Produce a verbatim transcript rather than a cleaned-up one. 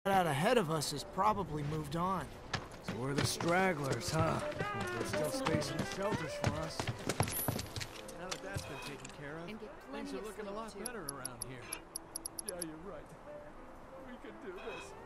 out ahead of us has probably moved on. So we're the stragglers, huh? There's still space in the shelters for us. Now that that's been taken care of, And get things plenty are of looking a sleep, lot too. better around here. Yeah, you're right. We can do this.